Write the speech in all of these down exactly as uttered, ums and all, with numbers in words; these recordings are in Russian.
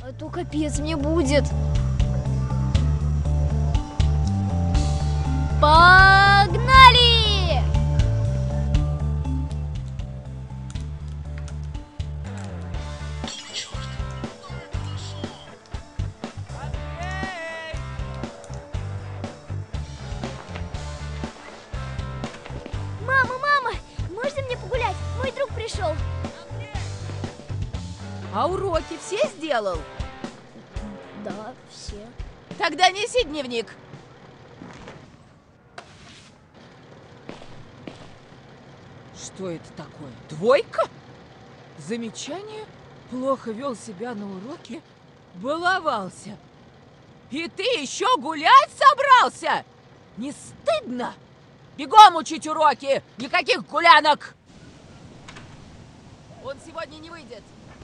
А то капец мне будет. Погнали! Мама, мама, можно мне погулять? Мой друг пришел. А уроки все сделал? Да, все. Тогда неси дневник. Что это такое? Двойка? Замечание? Плохо вел себя на уроке? Баловался. И ты еще гулять собрался? Не стыдно? Бегом учить уроки! Никаких гулянок! Он сегодня не выйдет.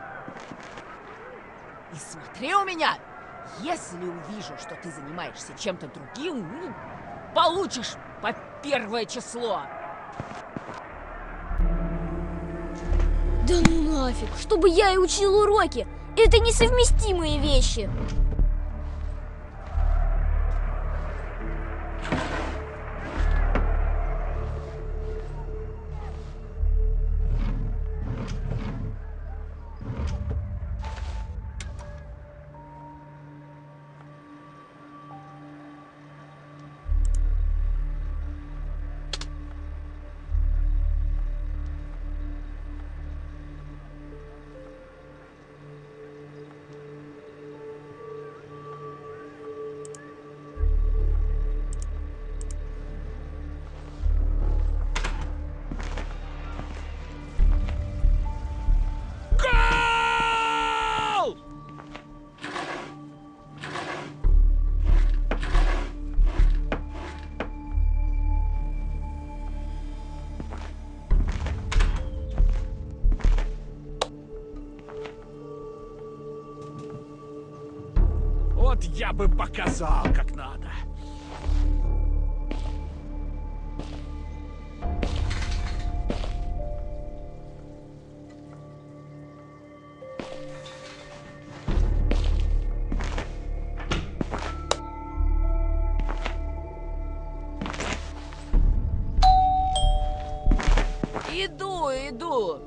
И смотри у меня! Если увижу, что ты занимаешься чем-то другим, ну, получишь по первое число. Да ну нафиг, чтобы я и учил уроки. Это несовместимые вещи. Вот я бы показал, как надо. Иду, иду.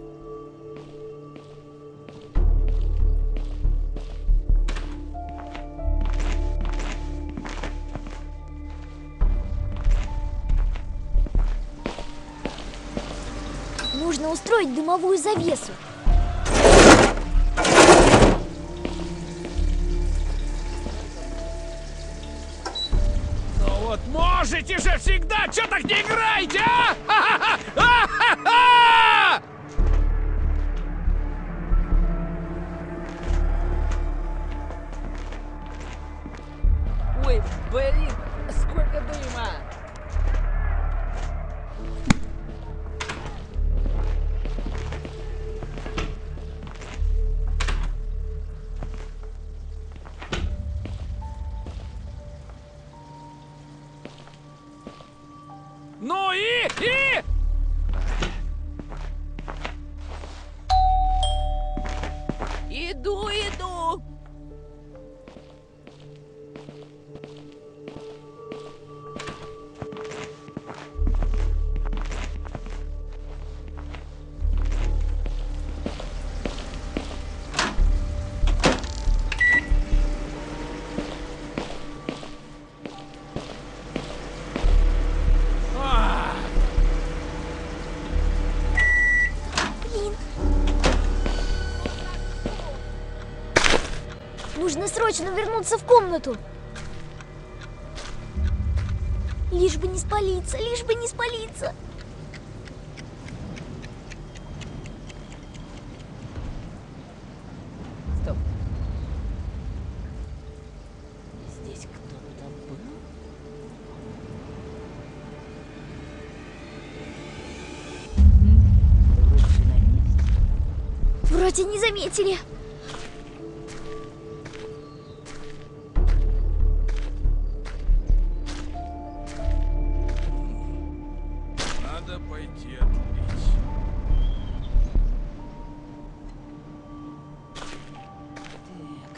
Нужно устроить дымовую завесу. Ну вот можете же всегда, чё так не играете, а? А-ха-ха! Ой, блин, сколько дыма. Ну и... и... Иду, иду. Нужно срочно вернуться в комнату. Лишь бы не спалиться, лишь бы не спалиться. Стоп. Здесь кто-то был? Вроде все на месте. Вроде не заметили. Надо пойти отлить. Так.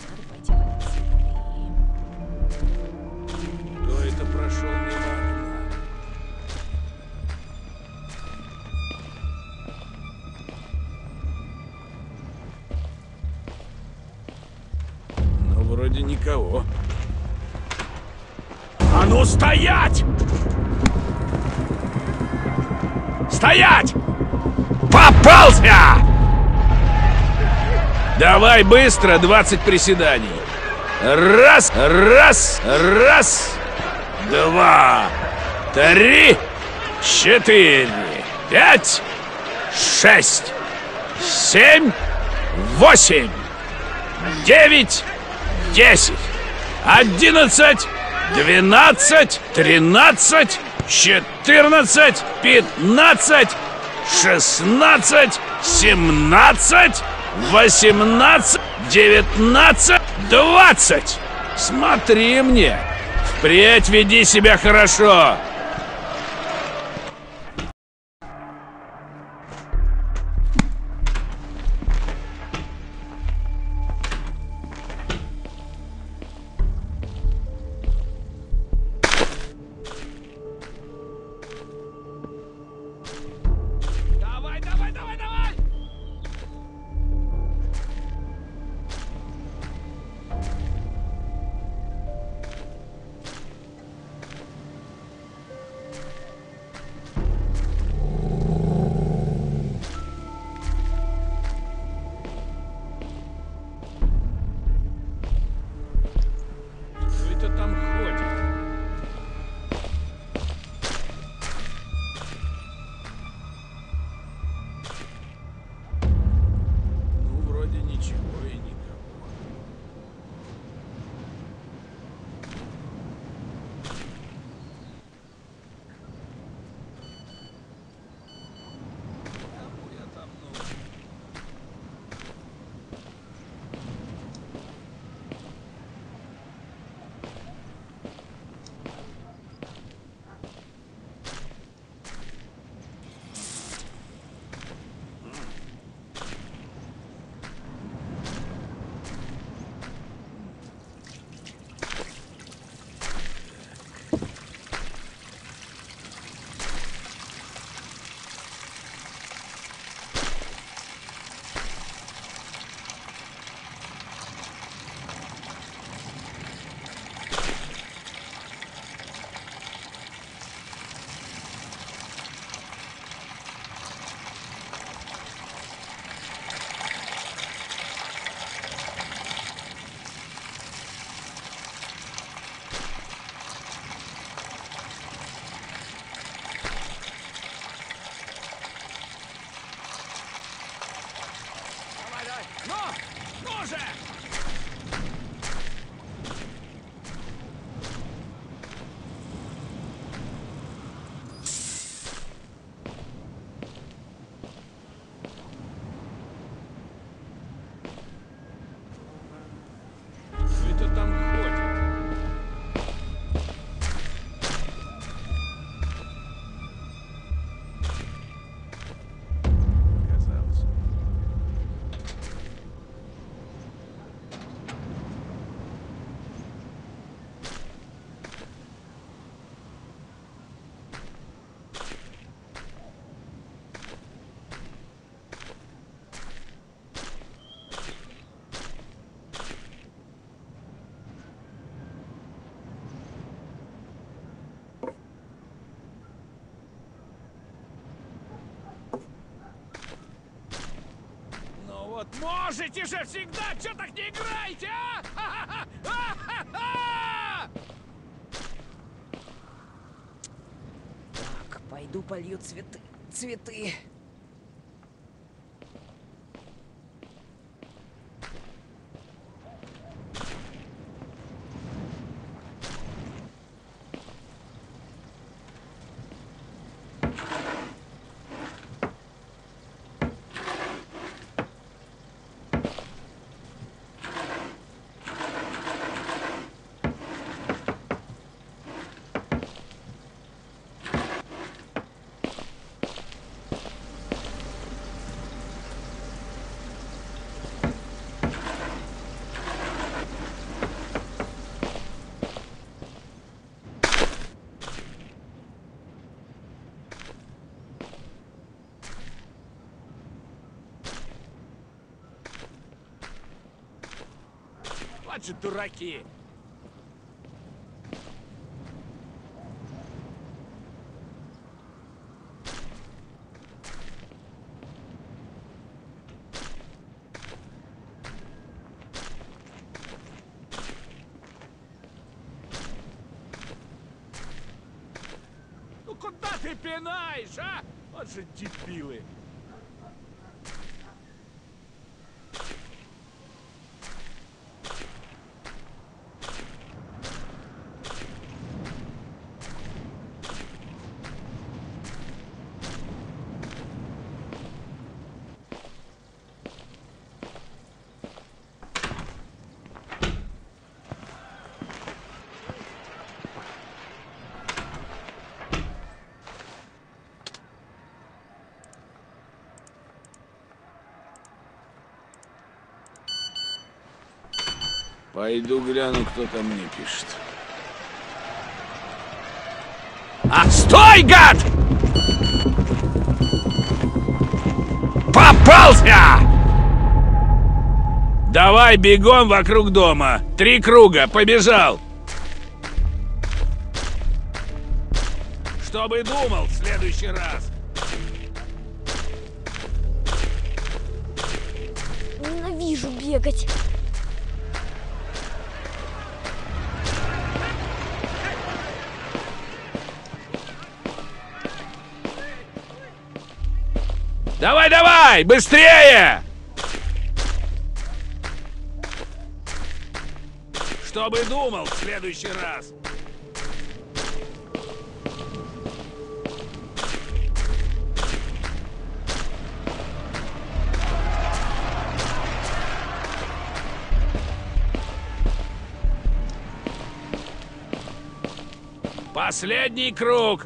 вроде никого. А ну стоять! Стоять! Попался! Давай быстро, двадцать приседаний. Раз, раз, раз, два, три, четыре, пять, шесть, семь, восемь, девять, десять, одиннадцать, двенадцать, тринадцать, четырнадцать, пятнадцать, шестнадцать, семнадцать, восемнадцать, девятнадцать, двадцать. Смотри мне. Впредь веди себя хорошо. Давай, давай, давай, давай! Кто это там ходит? Ну, вроде ничего и никого. Кому я там нужен? Давай, давай! Ну! Ну же! Кто это там ходит? Казалось. Ну вот можете же всегда! Чё так не играете, а? Ха-ха-ха! Так, пойду полью цветы. Цветы. Вот же дураки! Ну куда ты пинаешь, а? Вот же дебилы! Пойду гляну, кто там мне пишет. А, стой, гад! Попался! Давай бегом вокруг дома. Три круга, побежал. Чтобы думал в следующий раз. Ненавижу бегать. Давай, давай, быстрее! Чтобы думал в следующий раз. Последний круг.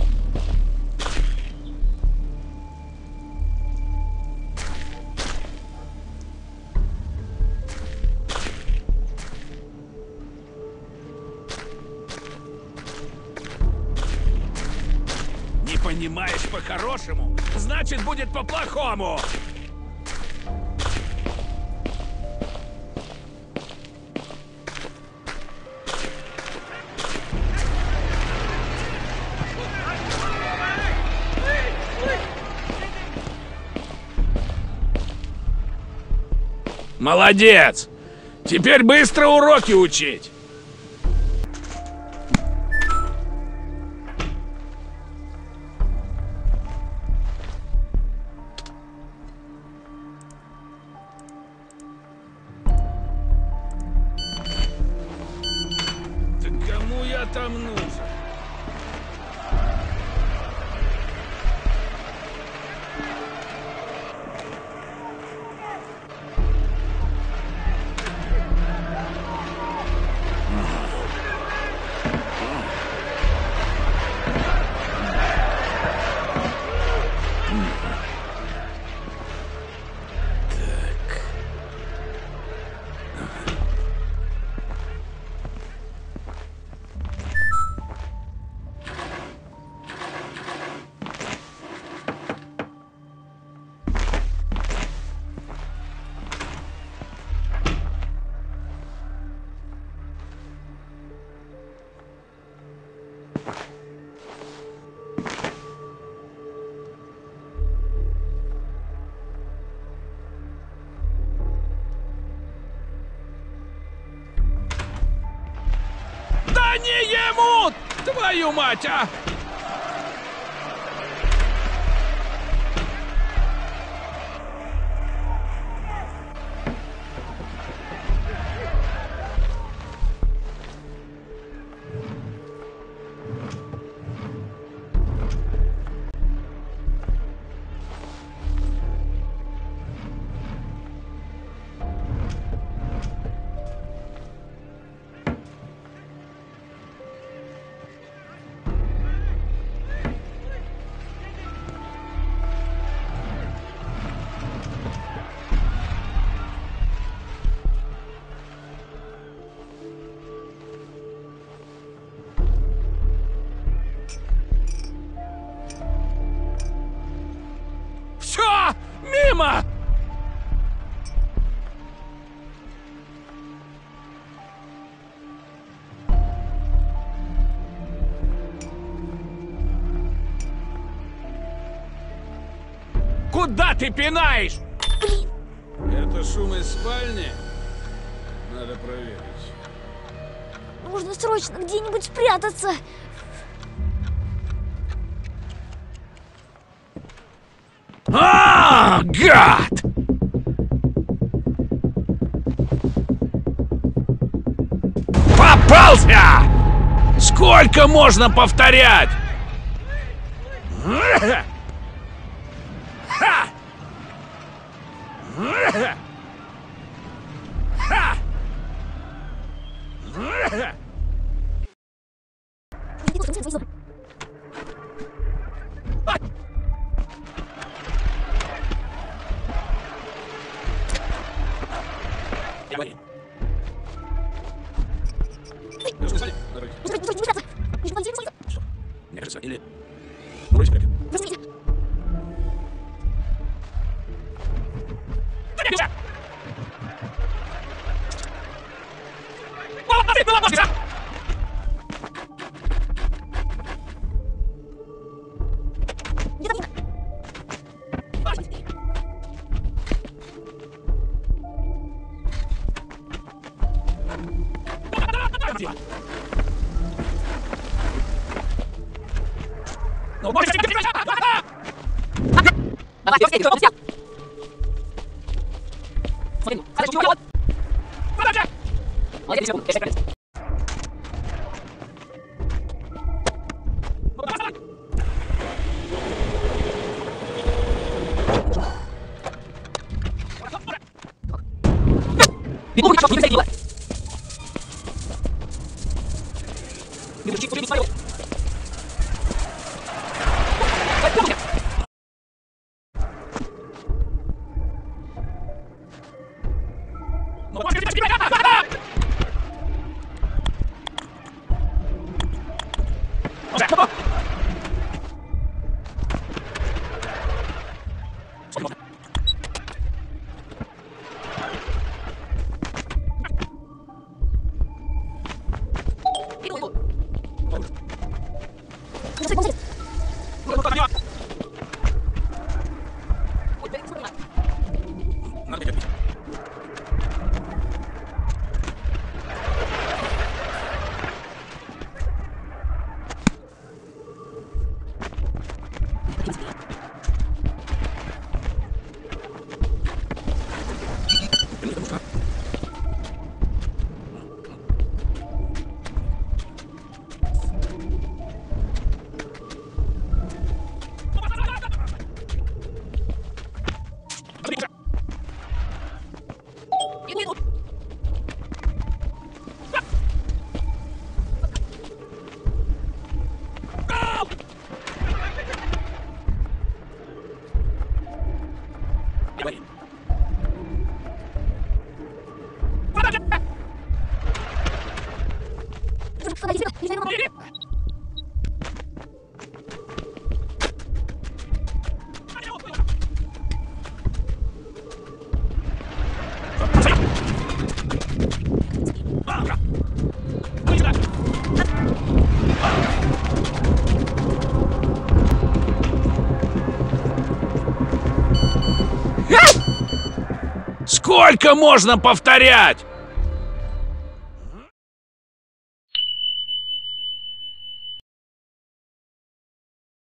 Не понимаешь по-хорошему, значит будет по-плохому. Молодец! Теперь быстро уроки учить! Да кому я там нужен? Да не ему! Твою мать, а! Куда ты пинаешь? Это шум из спальни? Надо проверить. Нужно срочно где-нибудь спрятаться. А, гад! Попался! Сколько можно повторять? Ха! Ха! Ха! Мне кажется, или... Вроде как. Ну, больше не перебивай! Давай, я все, все. Смотри, хорошо, чего? Подожди! Молодец, секунду, я сейчас. Не буду ничего не засадила. Не души, курить свою. Ну, больше не перебивай! Сколько можно повторять?